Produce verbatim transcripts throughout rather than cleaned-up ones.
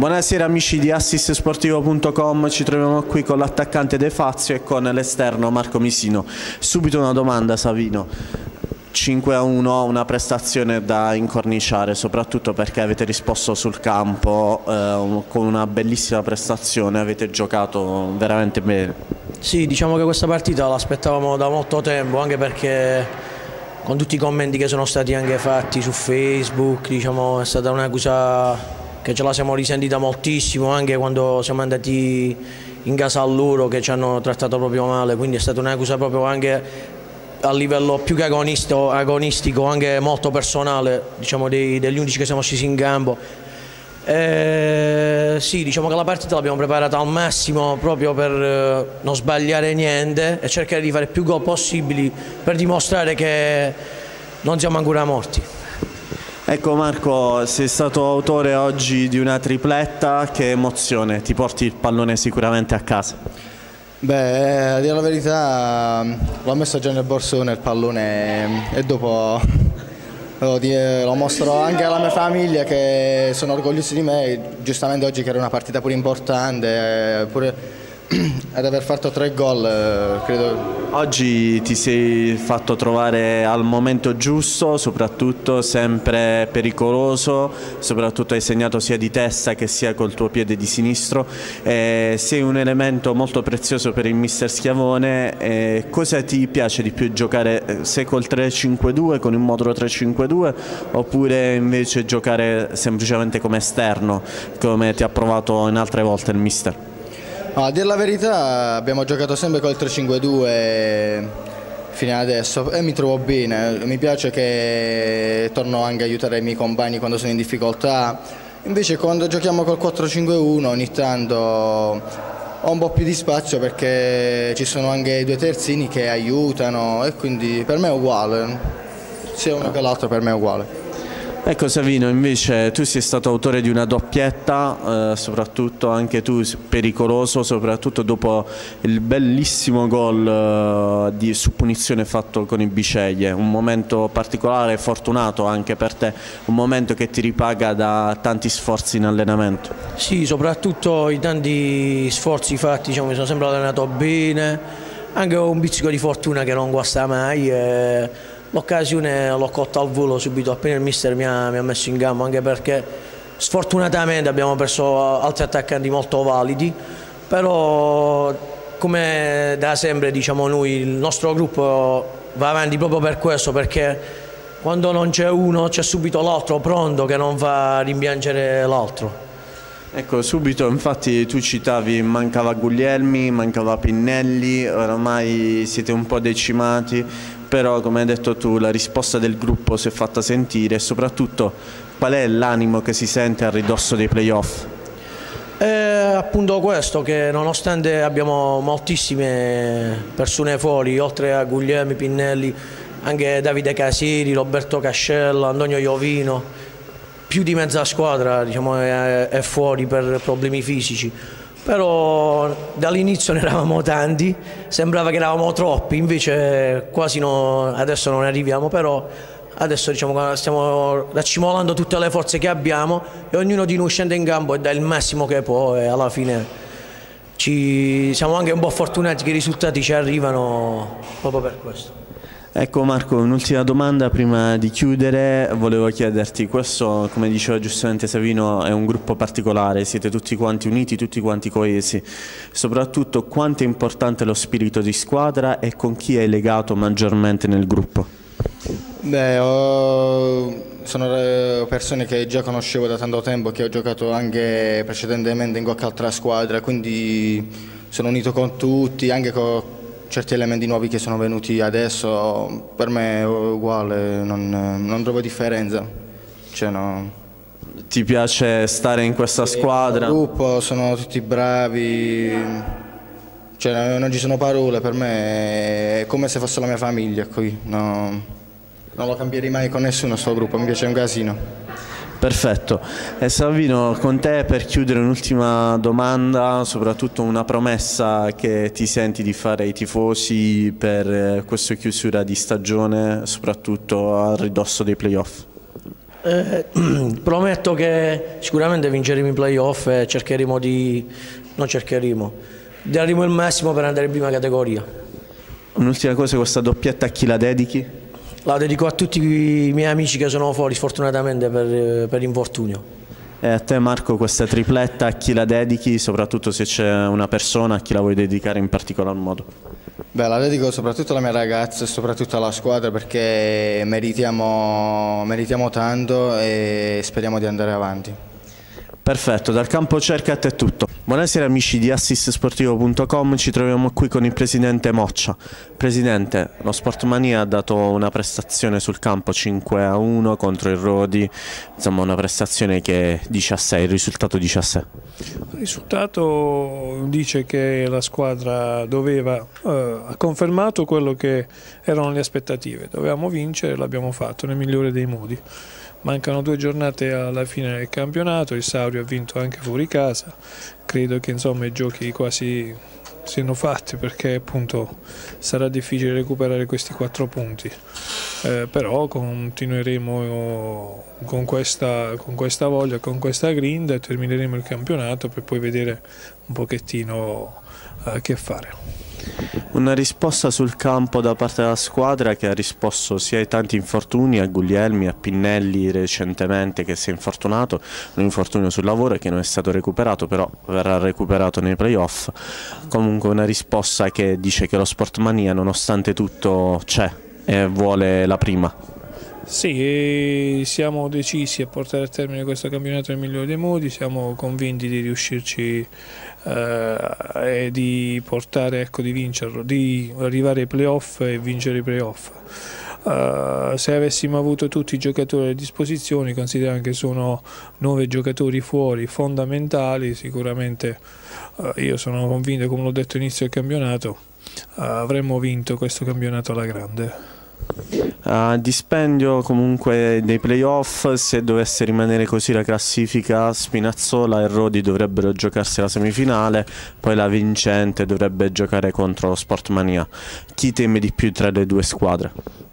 Buonasera amici di assist sportivo punto com, ci troviamo qui con l'attaccante De Fazio e con l'esterno Marco Misino. Subito una domanda, Savino. cinque a uno, una prestazione da incorniciare, soprattutto perché avete risposto sul campo eh, con una bellissima prestazione, avete giocato veramente bene. Sì, diciamo che questa partita l'aspettavamo da molto tempo, anche perché con tutti i commenti che sono stati anche fatti su Facebook, diciamo, è stata una cosa che ce la siamo risentita moltissimo, anche quando siamo andati in casa a loro che ci hanno trattato proprio male, quindi è stata una cosa proprio anche a livello più che agonistico, agonistico anche molto personale, diciamo, dei, degli undici che siamo scesi in campo. Eh, sì, diciamo che la partita l'abbiamo preparata al massimo proprio per eh, non sbagliare niente e cercare di fare più gol possibili per dimostrare che non siamo ancora morti. Ecco Marco, sei stato autore oggi di una tripletta, che emozione, ti porti il pallone sicuramente a casa? Beh, a dire la verità l'ho messo già nel borsone il pallone e dopo lo, lo mostro anche alla mia famiglia che sono orgogliosi di me, giustamente oggi che era una partita pure importante, pure ad aver fatto tre gol, credo. Oggi ti sei fatto trovare al momento giusto, soprattutto sempre pericoloso, soprattutto hai segnato sia di testa che sia col tuo piede di sinistro, eh, sei un elemento molto prezioso per il mister Schiavone. Eh, cosa ti piace di più giocare, se col tre cinque due, con il modulo tre cinque due, oppure invece giocare semplicemente come esterno, come ti ha provato in altre volte il mister? No, a dire la verità abbiamo giocato sempre col tre cinque due fino ad adesso e mi trovo bene, mi piace che torno anche a aiutare i miei compagni quando sono in difficoltà, invece quando giochiamo col quattro cinque uno ogni tanto ho un po' più di spazio perché ci sono anche i due terzini che aiutano e quindi per me è uguale, sia uno che l'altro per me è uguale. Ecco Savino, invece tu sei stato autore di una doppietta, eh, soprattutto anche tu pericoloso, soprattutto dopo il bellissimo gol eh, di, su punizione fatto con i Biceglie, un momento particolare, fortunato anche per te, un momento che ti ripaga da tanti sforzi in allenamento. Sì, soprattutto i tanti sforzi fatti, diciamo, mi sono sempre allenato bene, anche un pizzico di fortuna che non guasta mai. E l'occasione l'ho cotta al volo subito appena il mister mi ha, mi ha messo in campo, anche perché sfortunatamente abbiamo perso altri attaccanti molto validi, però come da sempre diciamo noi, il nostro gruppo va avanti proprio per questo, perché quando non c'è uno c'è subito l'altro pronto che non fa rimpiangere l'altro. Ecco, subito infatti tu citavi mancava Guglielmi, mancava Pinnelli, oramai siete un po' decimati, però come hai detto tu la risposta del gruppo si è fatta sentire e soprattutto qual è l'animo che si sente a ridosso dei playoff? È appunto questo, che nonostante abbiamo moltissime persone fuori, oltre a Guglielmi, Pinnelli, anche Davide Casiri, Roberto Cascella, Antonio Iovino, più di mezza squadra diciamo, è, è fuori per problemi fisici, però dall'inizio ne eravamo tanti, sembrava che eravamo troppi, invece quasi no, adesso non arriviamo, però adesso diciamo, stiamo raccimolando tutte le forze che abbiamo e ognuno di noi scende in campo e dà il massimo che può e alla fine ci, siamo anche un po' fortunati che i risultati ci arrivano proprio per questo. Ecco Marco, un'ultima domanda prima di chiudere, volevo chiederti, questo come diceva giustamente Savino è un gruppo particolare, siete tutti quanti uniti, tutti quanti coesi, soprattutto quanto è importante lo spirito di squadra e con chi è legato maggiormente nel gruppo? Beh, ho... sono persone che già conoscevo da tanto tempo, che ho giocato anche precedentemente in qualche altra squadra, quindi sono unito con tutti, anche con certi elementi nuovi che sono venuti adesso, per me è uguale, non, non trovo differenza. Cioè, no. Ti piace stare in questa squadra? Il gruppo sono tutti bravi, cioè, non ci sono parole, per me è come se fosse la mia famiglia qui. No, non lo cambierei mai con nessuno sto gruppo, mi piace un casino. Perfetto. E Savino, con te per chiudere un'ultima domanda, soprattutto una promessa che ti senti di fare ai tifosi per questa chiusura di stagione, soprattutto a ridosso dei playoff. Eh, prometto che sicuramente vinceremo i playoff e cercheremo di, non cercheremo, daremo il massimo per andare in prima categoria. Un'ultima cosa, questa doppietta a chi la dedichi? La dedico a tutti i miei amici che sono fuori sfortunatamente per, per infortunio. E a te Marco, questa tripletta a chi la dedichi, soprattutto se c'è una persona a chi la vuoi dedicare in particolar modo? Beh, la dedico soprattutto alla mia ragazza e soprattutto alla squadra perché meritiamo, meritiamo tanto e speriamo di andare avanti. Perfetto, dal campo Cercat è tutto. Buonasera amici di assist sportivo punto com, ci troviamo qui con il presidente Moccia. Presidente, lo Sportmania ha dato una prestazione sul campo cinque a uno contro il Rodi, insomma una prestazione che dice a sé, il risultato dice a sé. Il risultato dice che la squadra doveva, eh, ha confermato quello che erano le aspettative, dovevamo vincere, l'abbiamo fatto nel migliore dei modi. Mancano due giornate alla fine del campionato, il Saurio ha vinto anche fuori casa, credo che insomma i giochi quasi siano fatti perché appunto sarà difficile recuperare questi quattro punti, eh, però continueremo con questa, con questa voglia, con questa grinta e termineremo il campionato per poi vedere un pochettino eh, che fare. Una risposta sul campo da parte della squadra che ha risposto sia ai tanti infortuni, a Guglielmi, a Pinnelli recentemente che si è infortunato, un infortunio sul lavoro che non è stato recuperato, però verrà recuperato nei playoff. Comunque una risposta che dice che lo Sportmania nonostante tutto c'è e vuole la prima. Sì, siamo decisi a portare a termine questo campionato nel migliore dei modi, siamo convinti di riuscirci eh, e di portare, ecco, di vincerlo, di arrivare ai playoff e vincere i playoff. Uh, se avessimo avuto tutti i giocatori a disposizione, considerando che sono nove giocatori fuori fondamentali, sicuramente uh, io sono convinto, come l'ho detto all'inizio del campionato, uh, avremmo vinto questo campionato alla grande. A dispendio comunque dei playoff, se dovesse rimanere così la classifica, Spinazzola e Rodi dovrebbero giocarsi la semifinale, poi la vincente dovrebbe giocare contro lo Sportmania. Chi teme di più tra le due squadre?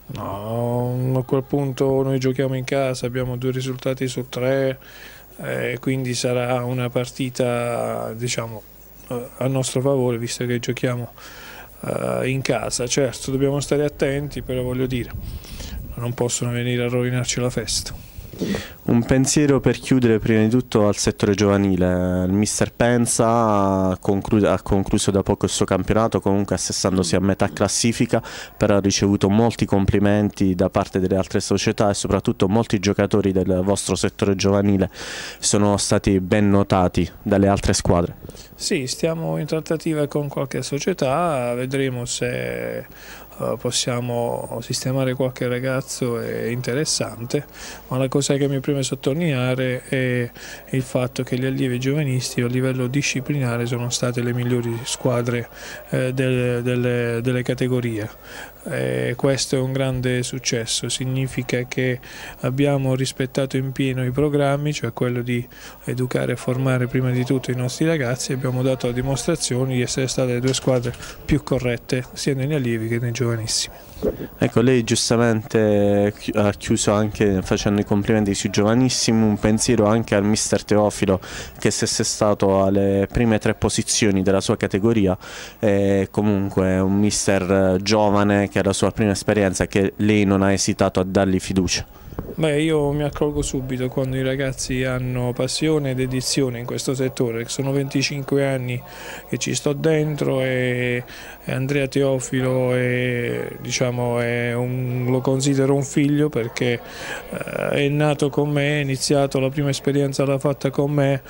No, a quel punto noi giochiamo in casa, abbiamo due risultati su tre, eh, quindi sarà una partita, diciamo, a nostro favore, visto che giochiamo Uh, in casa. Certo dobbiamo stare attenti, però voglio dire, non possono venire a rovinarci la festa. Un pensiero per chiudere prima di tutto al settore giovanile. Il mister Penza ha, conclu ha concluso da poco il suo campionato, comunque assessandosi a metà classifica, però ha ricevuto molti complimenti da parte delle altre società e soprattutto molti giocatori del vostro settore giovanile sono stati ben notati dalle altre squadre. Sì, stiamo in trattativa con qualche società, vedremo se uh, possiamo sistemare qualche ragazzo interessante, ma la cosa che mi preme sottolineare è il fatto che gli allievi giovanisti a livello disciplinare sono state le migliori squadre eh, delle, delle, delle categorie. Eh, questo è un grande successo, significa che abbiamo rispettato in pieno i programmi, cioè quello di educare e formare prima di tutto i nostri ragazzi, e abbiamo dato dimostrazioni di essere state le due squadre più corrette sia negli allievi che nei giovanissimi. Ecco, lei giustamente ha chiuso anche facendo i complimenti sui giovanissimi, un pensiero anche al mister Teofilo che si è assestato alle prime tre posizioni della sua categoria, è comunque un mister giovane che ha la sua prima esperienza, che lei non ha esitato a dargli fiducia. Beh, io mi accorgo subito quando i ragazzi hanno passione ed dedizione in questo settore, sono venticinque anni che ci sto dentro e Andrea Teofilo è, diciamo, è un, lo considero un figlio perché eh, è nato con me, ha iniziato la prima esperienza l'ha fatta con me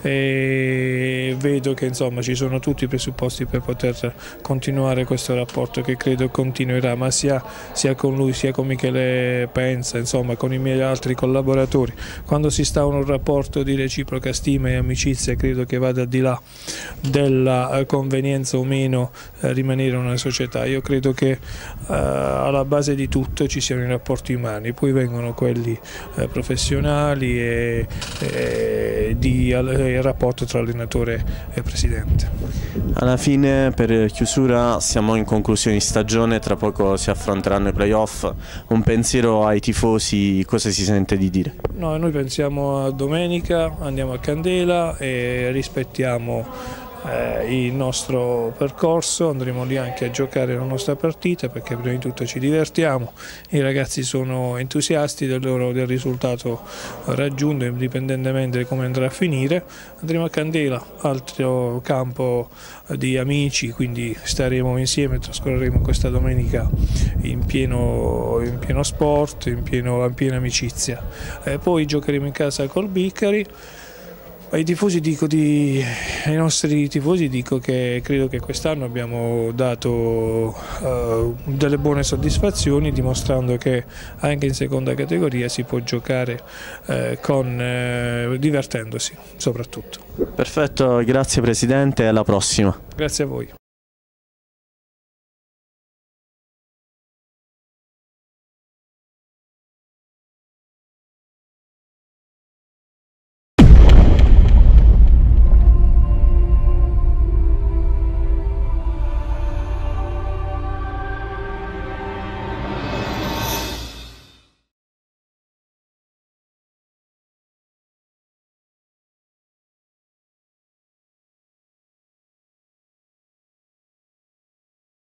e vedo che insomma ci sono tutti i presupposti per poter continuare questo rapporto che credo continuerà, ma sia, sia con lui sia con Michele Penza, insomma con i miei altri collaboratori. Quando si sta in un rapporto di reciproca stima e amicizia credo che vada al di là della convenienza o meno eh, rimanere una società. Io credo che eh, alla base di tutto ci siano i rapporti umani, poi vengono quelli eh, professionali e, e di, il rapporto tra allenatore e presidente. Alla fine, per chiusura, siamo in conclusione di stagione, tra poco si affronteranno i playoff. Un pensiero ai tifosi lei cosa si sente di dire? No, noi pensiamo a domenica, andiamo a Candela e rispettiamo Eh, il nostro percorso, andremo lì anche a giocare la nostra partita perché prima di tutto ci divertiamo, i ragazzi sono entusiasti del, loro, del risultato raggiunto indipendentemente da come andrà a finire. Andremo a Candela, altro campo di amici, quindi staremo insieme, trascorreremo questa domenica in pieno, in pieno sport, in, pieno, in piena amicizia. Eh, poi giocheremo in casa col Biccari. Ai tifosi dico di, ai nostri tifosi dico che credo che quest'anno abbiamo dato uh, delle buone soddisfazioni, dimostrando che anche in seconda categoria si può giocare uh, con, uh, divertendosi soprattutto. Perfetto, grazie Presidente e alla prossima. Grazie a voi.